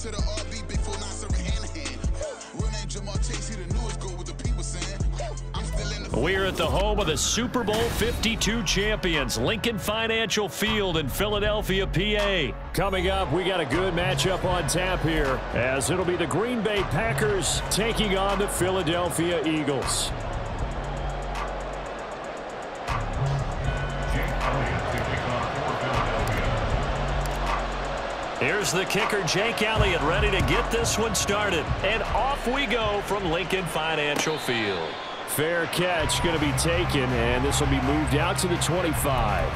to the RB, big 4-9 serving hand to hand. Real name Jamar Chase, he the newest goal with the people saying. I'm still in the. We're at the home of the Super Bowl 52 champions, Lincoln Financial Field in Philadelphia, PA. Coming up, we got a good matchup on tap here, as it'll be the Green Bay Packers taking on the Philadelphia Eagles. Here's the kicker, Jake Elliott, ready to get this one started. And off we go from Lincoln Financial Field. Fair catch going to be taken, and this will be moved out to the 25.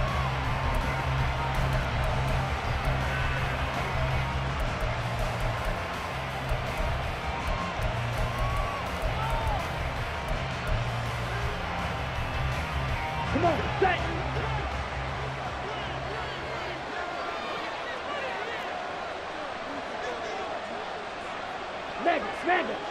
Come on, set. Snag it.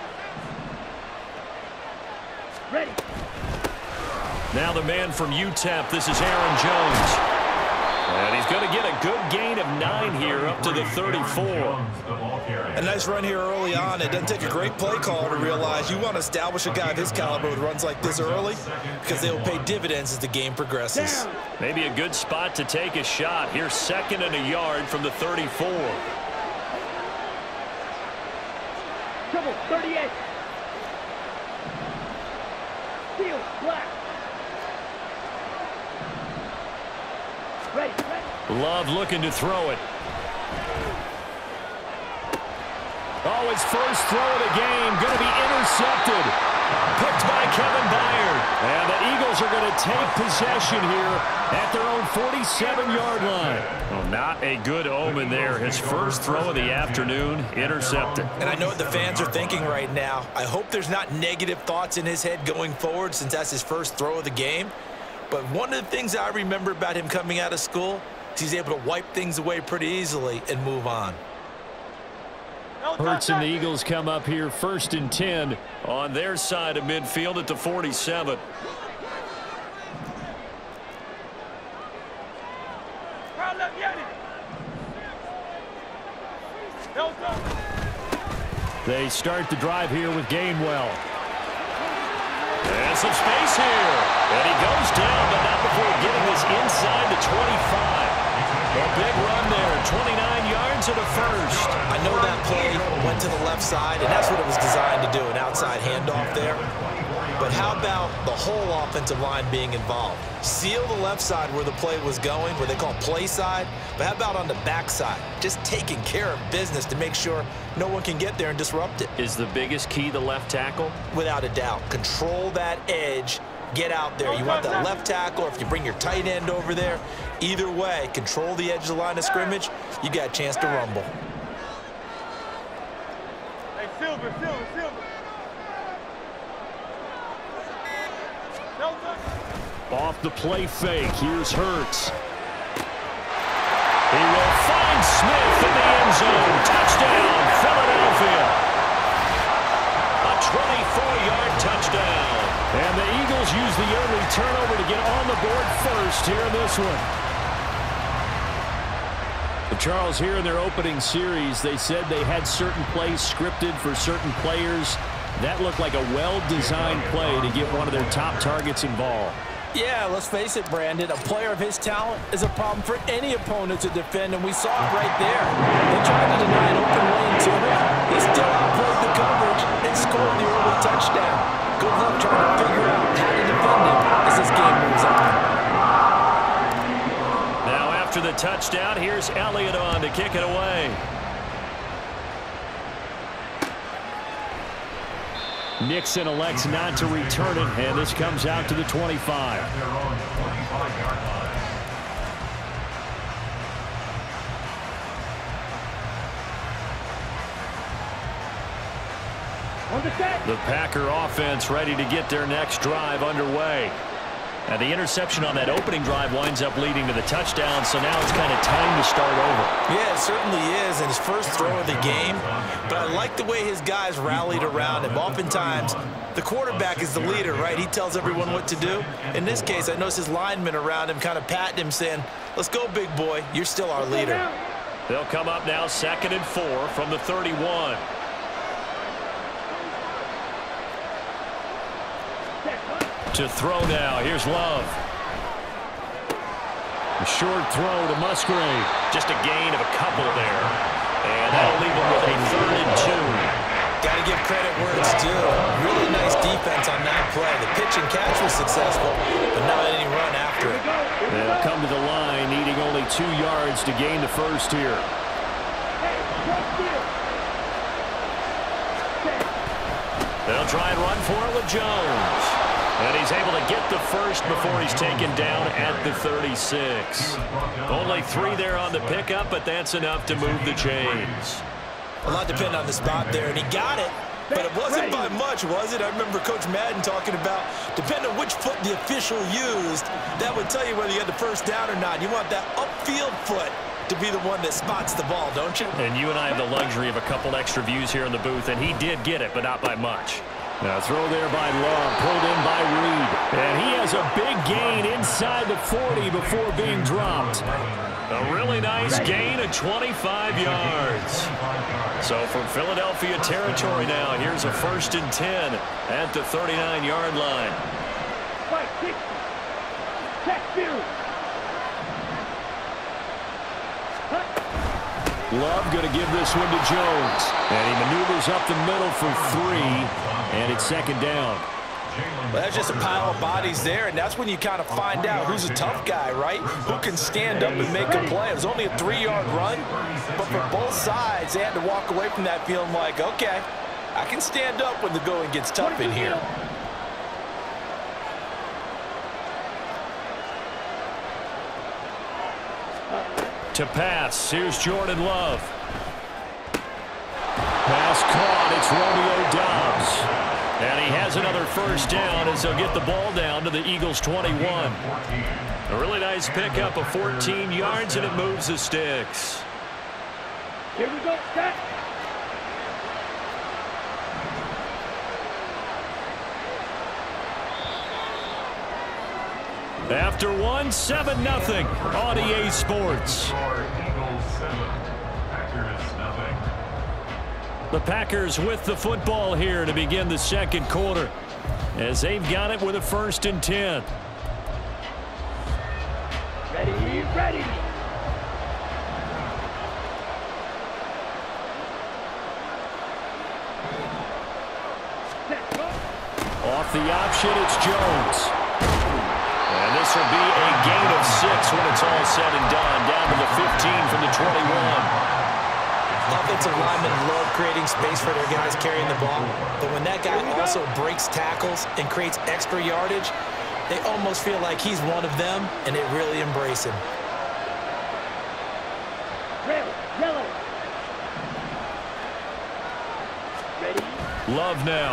Ready. Now the man from UTEP, this is Aaron Jones. And he's going to get a good gain of 9 here up to the 34. A nice run here early on. It doesn't take a great play call to realize you want to establish a guy of his caliber with runs like this early because they will pay dividends as the game progresses. Maybe a good spot to take a shot. Here's 2nd and a yard from the 34. Trouble, 38. Field, black. Ready. Love looking to throw it. Oh, his first throw of the game going to be intercepted. Picked by Kevin Byard. And the Eagles are going to take possession here at their own 47-yard line. Well, not a good omen there. His first throw of the afternoon, intercepted. And I know what the fans are thinking right now. I hope there's not negative thoughts in his head going forward since that's his first throw of the game. But one of the things I remember about him coming out of school is he's able to wipe things away pretty easily and move on. Hurts and the Eagles come up here 1st and 10 on their side of midfield at the 47. They start the drive here with Gainwell. And some space here. And he goes down, but not before getting this inside the 25. A big run there, 29 yards and a first. I know that play went to the left side, and that's what it was designed to do, an outside handoff there. But how about the whole offensive line being involved? Seal the left side where the play was going, where they call play side. But how about on the back side? Just taking care of business to make sure no one can get there and disrupt it. Is the biggest key the left tackle? Without a doubt. Control that edge. Get out there. You want that left tackle, or if you bring your tight end over there, either way, control the edge of the line of scrimmage, you got a chance to rumble. Hey, Silver. Off the play fake, here's Hurts. He will find Smith in the end zone. Touchdown, Philadelphia. A 24-yard touchdown. And the Eagles use the early turnover to get on the board first here in this one. Charles, here in their opening series, they said they had certain plays scripted for certain players. That looked like a well-designed play to get one of their top targets involved. Yeah, let's face it, Brandon. A player of his talent is a problem for any opponent to defend, and we saw it right there. They tried to deny an open lane to him. He still outplayed the coverage and scored the early touchdown. Good luck trying to figure out how to defend him as this game moves on. Now after the touchdown, here's Elliott on to kick it away. Nixon elects not to return it, and this comes out to the 25. The Packer offense ready to get their next drive underway. Now the interception on that opening drive winds up leading to the touchdown, so now it's kind of time to start over. Yeah, it certainly is, and his first throw of the game. But I like the way his guys rallied around him. Oftentimes, the quarterback is the leader, right? He tells everyone what to do. In this case, I noticed his linemen around him kind of patting him, saying, let's go, big boy. You're still our leader. They'll come up now 2nd and 4 from the 31. To throw now. Here's Love. A short throw to Musgrave. Just a gain of a couple there. And that'll leave them with a 3rd and 2. Got to give credit where it's due. Really nice defense on that play. The pitch and catch was successful, but not any run after it. They'll come to the line, needing only 2 yards to gain the first here. They'll try and run for it with Jones. And he's able to get the first before he's taken down at the 36. Only 3 there on the pickup, but that's enough to move the chains. A lot depended on the spot there, and he got it. But it wasn't by much, was it? I remember Coach Madden talking about, depending on which foot the official used, that would tell you whether you had the first down or not. You want that upfield foot to be the one that spots the ball, don't you? And you and I have the luxury of a couple extra views here in the booth, and he did get it, but not by much. Now throw there by Love, pulled in by Reed. And he has a big gain inside the 40 before being dropped. A really nice gain of 25 yards. So from Philadelphia territory now, here's a 1st and 10 at the 39-yard line. 560. Check field. Love going to give this one to Jones. And he maneuvers up the middle for 3. And it's 2nd down. Well, that's just a pile of bodies there, and that's when you kind of find out who's a tough guy, right? Who can stand up and make a play. It was only a 3-yard run, but for both sides, they had to walk away from that feeling like, okay, I can stand up when the going gets tough in here. To pass, here's Jordan Love. Pass caught, it's Romeo Doubs. And he has another first down as they'll get the ball down to the Eagles' 21. A really nice pickup of 14 yards, and it moves the sticks. Here we go, set. After 1, 7-0 on EA Sports. The Packers with the football here to begin the 2nd quarter, as they've got it with a 1st and 10. Ready, ready. Off the option, it's Jones. And this will be a gain of 6 when it's all said and done, down to the 15 from the 21. Offensive linemen love creating space for their guys carrying the ball, but when that guy also breaks tackles and creates extra yardage, they almost feel like he's one of them, and they really embrace him. Yellow. Ready. Love now.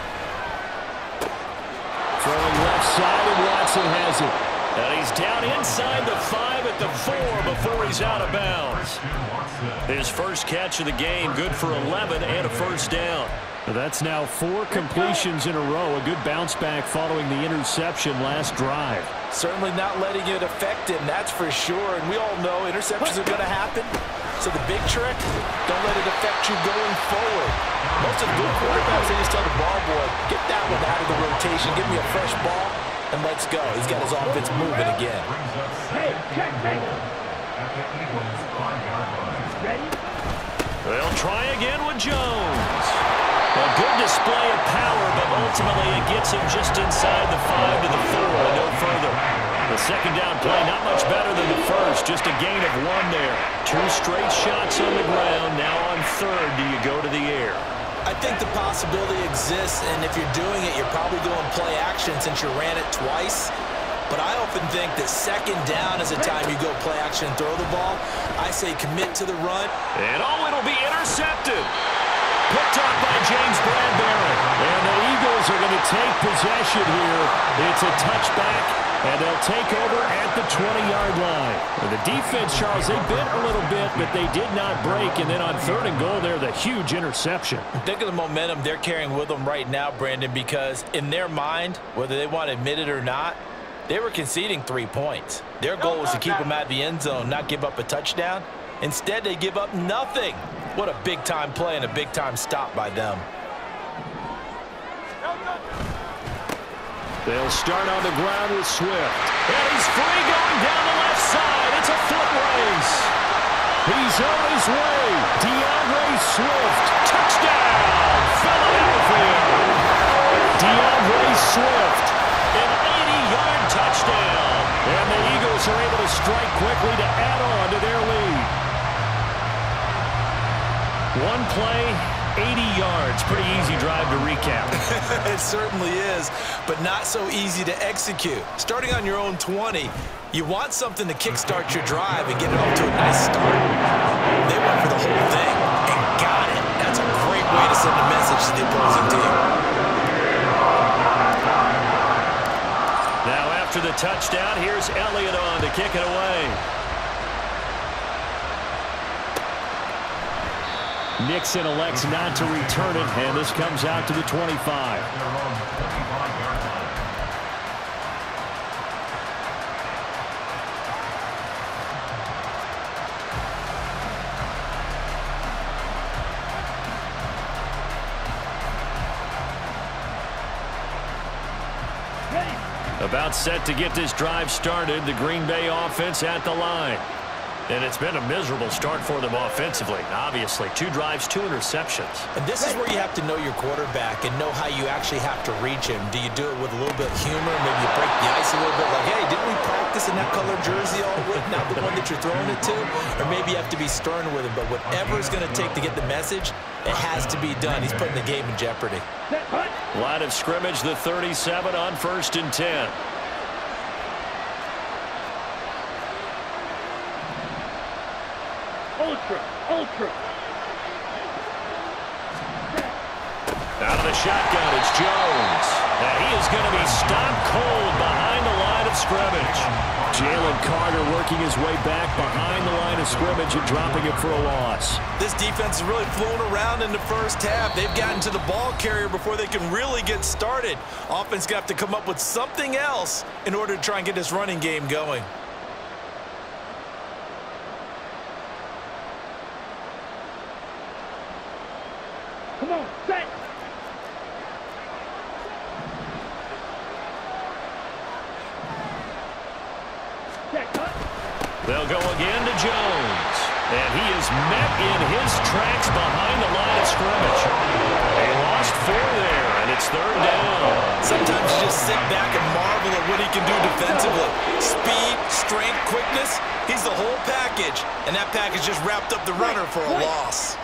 Throwing left side, and Watson has it. And he's down inside the 5 at the 4 before he's out of bounds. His first catch of the game, good for 11 and a first down. That's now 4 completions in a row. A good bounce back following the interception last drive. Certainly not letting it affect him, that's for sure. And we all know interceptions are going to happen. So the big trick, don't let it affect you going forward. Most of the good quarterbacks, they just tell the ball boy, get that one out of the rotation, give me a fresh ball, and let's go. He's got his offense moving again. Hey, check, ready? They'll try again with Jones. A good display of power, but ultimately it gets him just inside the 5 to the 4 and no further. The 2nd down play not much better than the first, just a gain of 1 there. 2 straight shots on the ground. Now on 3rd, do you go to the air? I think the possibility exists, and if you're doing it, you're probably going play action since you ran it twice. But I often think that 2nd down is a time you go play action and throw the ball. I say commit to the run. And it'll be intercepted. Picked up by James Bradbury. And the Eagles are going to take possession here. It's a touchback, and they'll take over at the 20-yard line. And the defense, Charles, they bit a little bit, but they did not break. And then on 3rd and goal there, the huge interception. Think of the momentum they're carrying with them right now, Brandon, because in their mind, whether they want to admit it or not, they were conceding 3 points. Their goal was to keep them out of the end zone, not give up a touchdown. Instead, they give up nothing. What a big-time play and a big-time stop by them. They'll start on the ground with Swift. And he's free going down the left side. It's a foot race. He's on his way. DeAndre Swift. Touchdown, Philadelphia. DeAndre Swift, an 80-yard touchdown. And the Eagles are able to strike quickly to add on to their lead. One play, 80 yards. Pretty easy drive to recap. It certainly is, but not so easy to execute. Starting on your own 20, you want something to kickstart your drive and get it off to a nice start. They went for the whole thing and got it. That's a great way to send a message to the opposing team. Now after the touchdown, here's Elliott on to kick it away. Nixon elects not to return it, and this comes out to the 25. About set to get this drive started, the Green Bay offense at the line. And it's been a miserable start for them offensively, obviously. 2 drives, 2 interceptions. And this is where you have to know your quarterback and know how you actually have to reach him. Do you do it with a little bit of humor? Maybe you break the ice a little bit like, hey, didn't we practice in that color jersey all week, not the one that you're throwing it to? Or maybe you have to be stern with him. But whatever it's going to take to get the message, it has to be done. He's putting the game in jeopardy. Line of scrimmage, the 37 on 1st and 10. Ultra. Out of the shotgun, it's Jones. And he is going to be stopped cold behind the line of scrimmage. Jalen Carter working his way back behind the line of scrimmage and dropping it for a loss. This defense has really flown around in the first half. They've gotten to the ball carrier before they can really get started. Offense got to come up with something else in order to try and get this running game going. Come on, set. They'll go again to Jones. And he is met in his tracks behind the line of scrimmage. They lost 4 there, and it's 3rd down. Sometimes you just sit back and marvel at what he can do defensively. Speed, strength, quickness, he's the whole package. And that package just wrapped up the runner for a loss.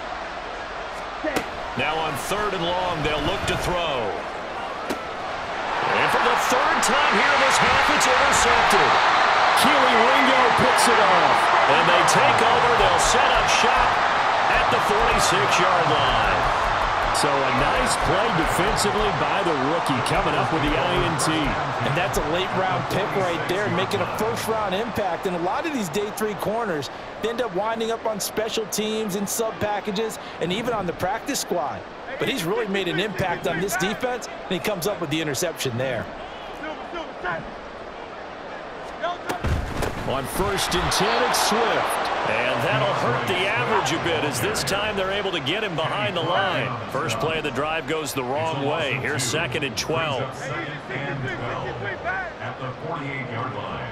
Now on 3rd and long, they'll look to throw. And for the 3rd time here in this half, it's intercepted. Keely Ringo picks it off. And they take over. They'll set up shop at the 46-yard line. So a nice play defensively by the rookie coming up with the INT. And that's a late-round pick right there, making a first-round impact. And a lot of these day 3 corners, they end up winding up on special teams and sub-packages and even on the practice squad. But he's really made an impact on this defense, and he comes up with the interception there. On 1st and 10, it's Swift. And that'll hurt the average a bit as this time they're able to get him behind the line. First play of the drive goes the wrong way. Here's 2nd and 12. At the 48-yard line.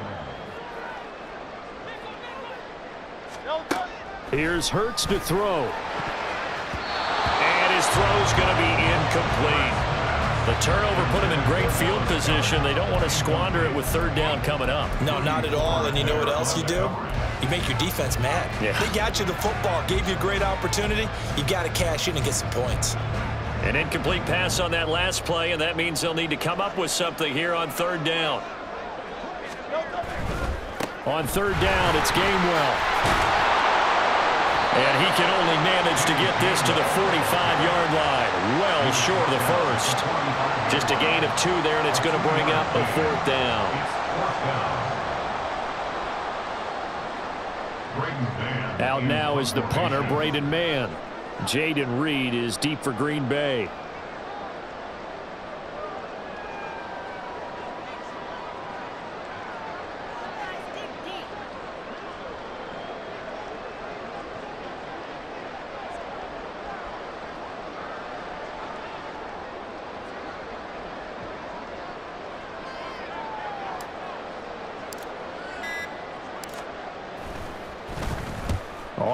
Here's Hurts to throw. And his throw's going to be incomplete. The turnover put him in great field position. They don't want to squander it with 3rd down coming up. No, not at all. And you know what else you do? You make your defense mad. Yeah. They got you the football, gave you a great opportunity. You got to cash in and get some points. An incomplete pass on that last play, and that means they'll need to come up with something here on 3rd down. On 3rd down, it's Gainwell. And he can only manage to get this to the 45-yard line. Well short of the first. Just a gain of 2 there, and it's going to bring up a 4th down. Out now is the punter, Braden Mann. Jaden Reed is deep for Green Bay.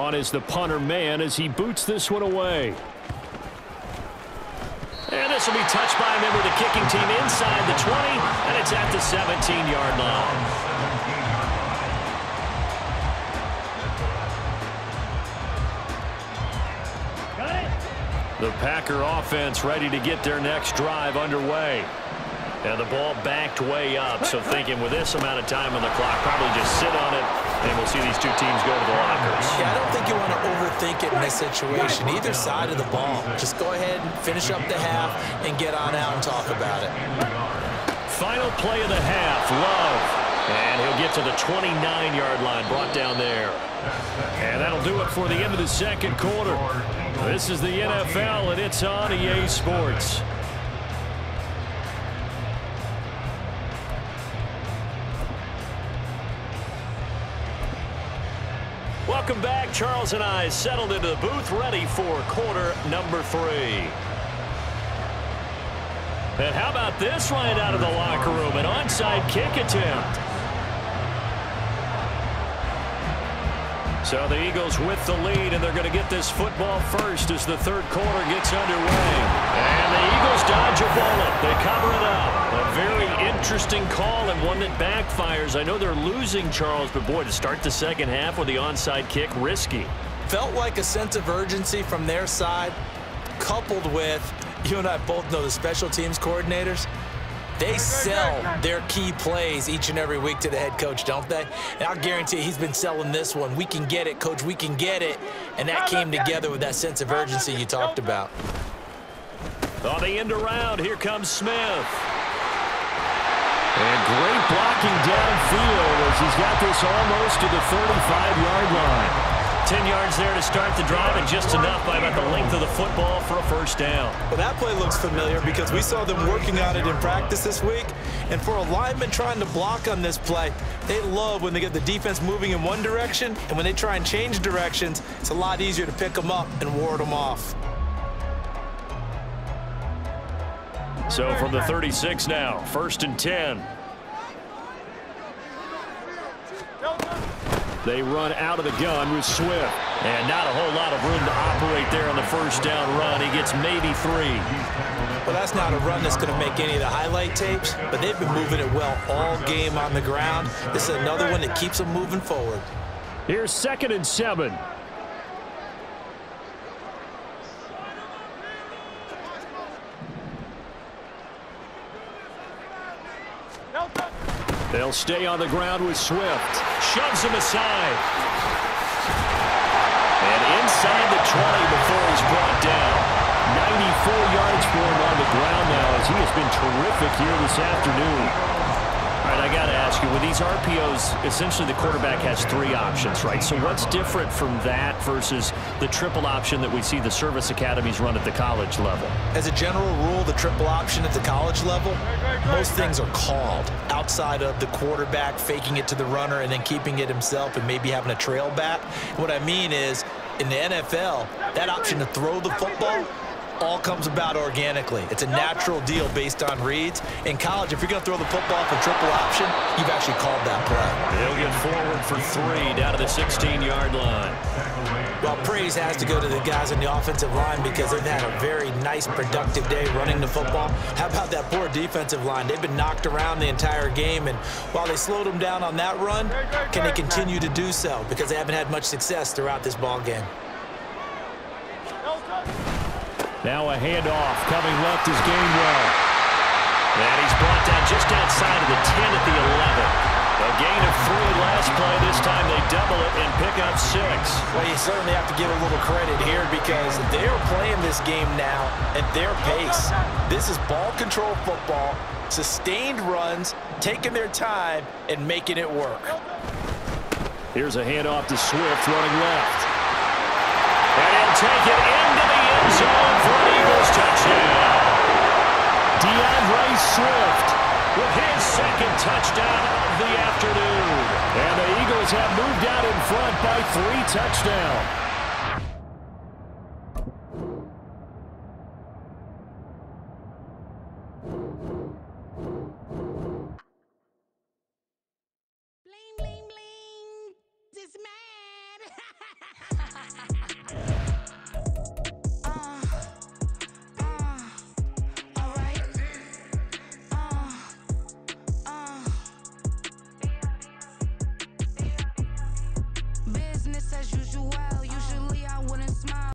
On is the punter man as he boots this one away. And this will be touched by a member of the kicking team inside the 20, and it's at the 17-yard line. The Packer offense ready to get their next drive underway. And the ball backed way up, so thinking with this amount of time on the clock, probably just sit on it, and we'll see these two teams go to the lockers. Yeah, I don't think you want to overthink it in this situation. Either side of the ball. Just go ahead and finish up the half and get on out and talk about it. Final play of the half, Love. And he'll get to the 29-yard line, brought down there. And that'll do it for the end of the second quarter. This is the NFL, and it's on EA Sports. Welcome back. Charles and I settled into the booth, ready for quarter number 3. And how about this right out of the locker room? An onside kick attempt. So the Eagles with the lead, and they're going to get this football first as the third quarter gets underway. And the Eagles dodge a bullet. They cover it up. A very interesting call and one that backfires. I know they're losing, Charles, but boy, to start the second half with the onside kick, risky. Felt like a sense of urgency from their side, coupled with, you and I both know the special teams coordinators. They sell their key plays each and every week to the head coach, don't they? And I'll guarantee he's been selling this one. We can get it, coach, we can get it. And that came together with that sense of urgency you talked about. On the end around, here comes Smith. And great blocking downfield as he's got this almost to the 35-yard line. 10 yards there to start the drive, and just enough by about the length of the football for a first down. Well, that play looks familiar because we saw them working on it in practice this week. And for a lineman trying to block on this play, they love when they get the defense moving in one direction, and when they try and change directions, it's a lot easier to pick them up and ward them off. So from the 36 now, 1st and 10. They run out of the gun with Swift. And not a whole lot of room to operate there on the first down run. He gets maybe 3. Well, that's not a run that's going to make any of the highlight tapes, but they've been moving it well all game on the ground. This is another one that keeps them moving forward. Here's 2nd and 7. They'll stay on the ground with Swift. Shoves him aside. And inside the 20 before he's brought down. 94 yards for him on the ground now as he has been terrific here this afternoon. All right, I got to ask you, with these RPOs, essentially the quarterback has 3 options, right? So what's different from that versus the triple option that we see the service academies run at the college level? As a general rule, the triple option at the college level, most things are called outside of the quarterback faking it to the runner and then keeping it himself and maybe having a trail back. What I mean is, in the NFL, that option to throw the football all comes about organically. It's a natural deal based on reads. In college, if you're going to throw the football for triple option, you've actually called that play. They'll get forward for 3 down to the 16-yard line. Well, praise has to go to the guys on the offensive line because they've had a very nice, productive day running the football. How about that poor defensive line? They've been knocked around the entire game, and while they slowed them down on that run, can they continue to do so? Because they haven't had much success throughout this ball game. Now a handoff coming left is Gainwell. And he's brought down just outside of the 10 at the 11. A gain of 3 last play. This time they double it and pick up 6. Well, you certainly have to give a little credit here because they're playing this game now at their pace. This is ball control football, sustained runs, taking their time and making it work. Here's a handoff to Swift running left. And he'll take it into the end zone for an Eagles touchdown. DeAndre Swift with his 2nd touchdown of the afternoon. And the Eagles have moved out in front by 3 touchdowns.